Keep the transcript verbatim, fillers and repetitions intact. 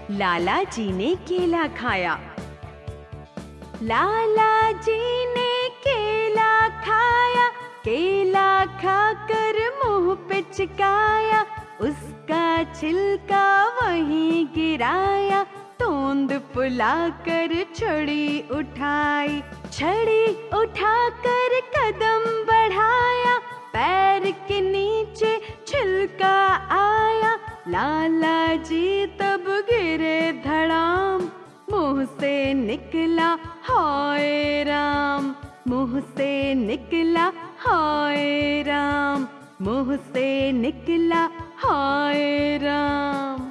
लाला जी ने केला खाया। लाला जी ने केला खाया, केला खाकर मुंह पे चिकाया, उसका छिलका वहीं गिराया, तोंद फुलाकर छड़ी उठाई, छड़ी उठाकर कदम बढ़ाया, पैर के नीचे छिलका आया, लाला जी तब गिरे धड़ाम, मुंह से निकला हाय राम, मुंह से निकला हाय राम, मुंह से निकला हाय राम।